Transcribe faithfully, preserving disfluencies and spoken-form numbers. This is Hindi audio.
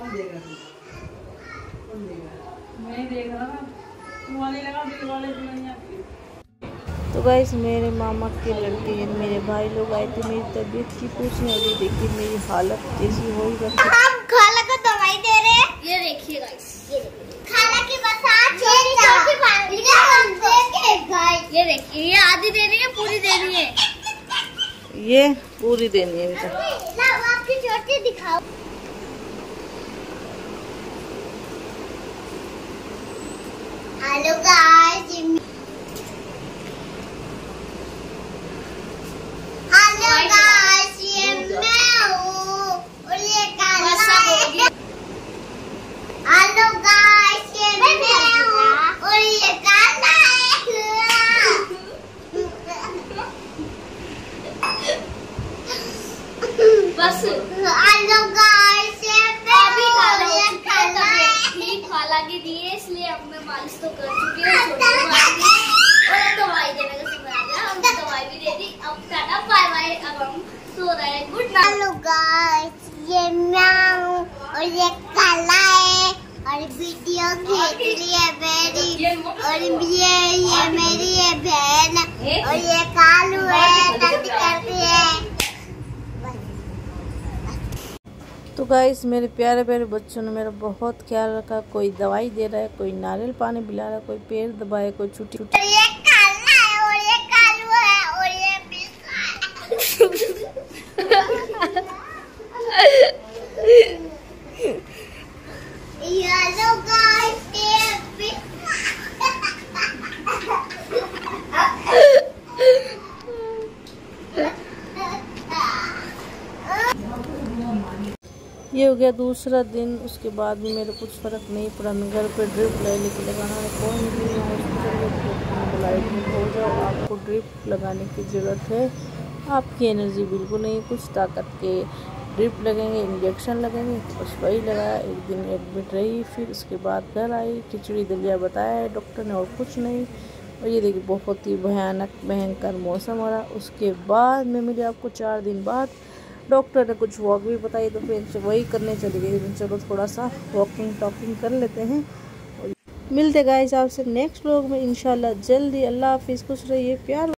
देगा? कौन देगा? मैं ही देख रहा ना। तुम्हारे लगा दिल वाले दुल्हनिया। तो गाइस मेरे मामा के लड़के मेरे भाई लोग आए थे मेरी तबीयत की पूछने। अभी देखिए मेरी हालत कैसी हो गई। हम खाला को दवाई दे रहे हैं। ये देखिए गाइस, ये खाला की बसात छोटी छोटी फाड़ी हम देंगे गाइस। ये देखिए ये आधी देनी है, पूरी देनी है। ये पूरी देनी है बेटा। ना आपकी छोटी दिखाओ। हेलो गाइस, हेलो गाइस, ये मैं हूँ और ये काला है। हेलो गाइस, ये मैं हूँ और ये काला है। बस हेलो गाइस, ये मैं हूँ और ये काला है। ठीक खाला की दिए इसलिए अब मैं मालिश तो कर चुकी हूँ और दवाई देने का समय आ गया। हमने दवाई भी दे दी। अब टाटा बाय बाय। अब हम सो रहे हैं। Good night. हेलो गाइस, ये मैं हूँ और ये काला है और वीडियो खींच रही है मेरी। और ये ये मेरी ये बहन और ये कालू है, जल्दी करती है। तो गाइस मेरे प्यारे प्यारे बच्चों ने मेरा बहुत ख्याल रखा। कोई दवाई दे रहा है, कोई नारियल पानी पिला रहा है, कोई पैर दबाए, कोई छुट्टी छुट्टी। ये काला है और ये कालू है और ये हेलो गाइस, ये हो गया दूसरा दिन। उसके बाद भी मेरे कुछ फ़र्क नहीं पड़ा। मैं घर पे ड्रिप ले लेके लगाना है। कोई नहीं हॉस्पिटल बुलाए हो जाओ, आपको ड्रिप लगाने की ज़रूरत है। आपकी एनर्जी बिल्कुल नहीं, कुछ ताकत के ड्रिप लगेंगे, इंजेक्शन लगेंगे। बस वही लगाया। एक दिन एडमिट रही, फिर उसके बाद घर आई। खिचड़ी दलिया बताया है डॉक्टर ने और कुछ नहीं। और ये देखिए बहुत ही भयानक भयंकर मौसम हो रहा। उसके बाद मैं मिली आपको चार दिन बाद। डॉक्टर ने कुछ वॉक भी बताई तो फिर वही करने चली गई। चलो थोड़ा सा वॉकिंग टॉकिंग कर लेते हैं। मिलते गाइस आपसे नेक्स्ट व्लॉग में इंशाल्लाह जल्दी। अल्लाह हाफिज़, खुश रहिए, प्यार।